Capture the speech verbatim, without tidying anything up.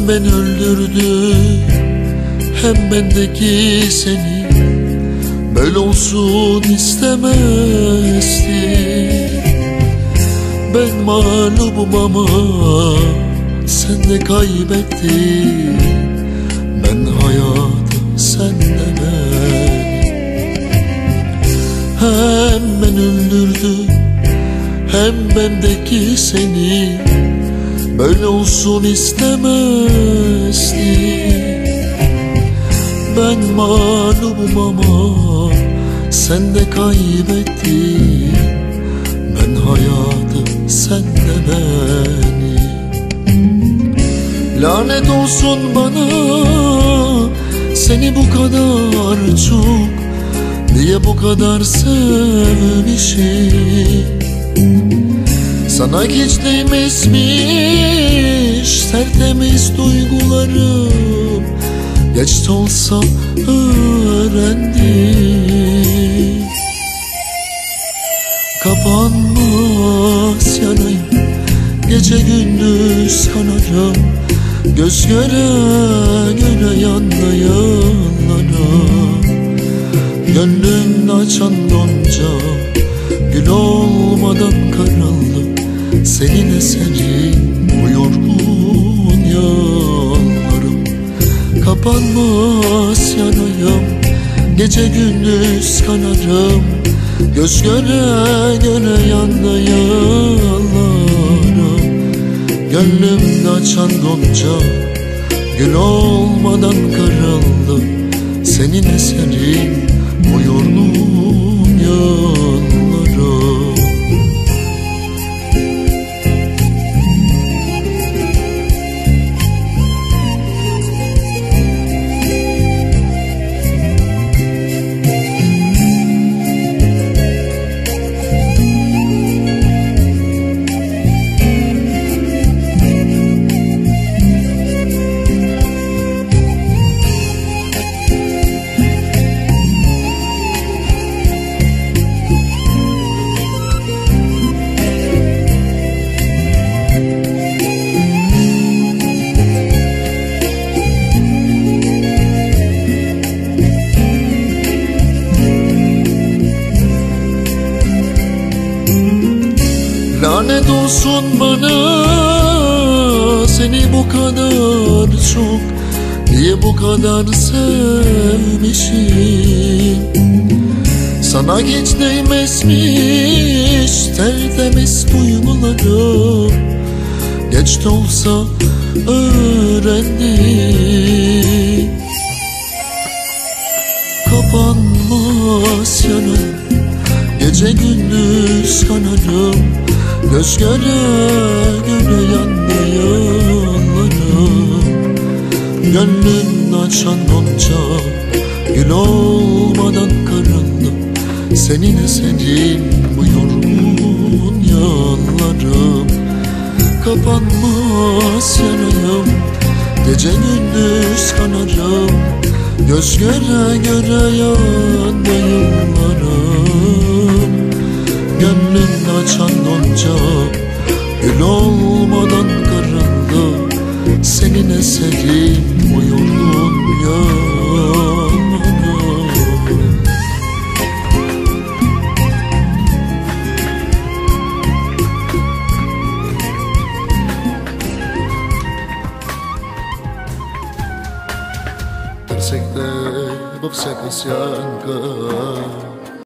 Hem ben öldürdü hem bendeki seni, böyle olsun istemezdim. Ben mağlubum ama sen de kaybettin. Ben hayatı, sen de beni. Hem ben öldürdüm hem bendeki seni, böyle olsun istemezdim. Ben mağlubum ama sen de kaybettin. Ben hayatı, sen de beni. Lanet olsun bana, seni bu kadar çok, niye bu kadar sevmişim. Sana hiç değmezmiş tertemiz duygularım, geç de olsa öğrendim. Kapanmaz yanayım, gece gündüz kanarım, göz göre göre yandı yıllarım. Gönlün açan gonca gül olmadan kırıldı, senin eserin bu yorgun yollarım. Kapanmaz yanayım, gece gündüz kanarım, göz göre göre yandı yollarım. Gönlümde açan gonca gül olmadan kırıldı, senin eserin bu yorgun yollarım. Lanet olsun bana, seni bu kadar çok, niye bu kadar sevmişim. Sana hiç değmezmiş tertemiz duygularım, geç de olsa öğrendim. Kapanmaz yanım, gece gündüz kanarım, göz göre göre yandı yollarım. Gönlün açan gonca gül olmadan kırıldı, senin eserin bu yorgun yollarım. Kapanmaz yanayım, gece gündüz kanarım, göz göre göre yandı yollarım. Gönlün açan gonca gül olmadan kırıldı, senin eserin bu yorgun yollarım. Perfecte, obsequiación.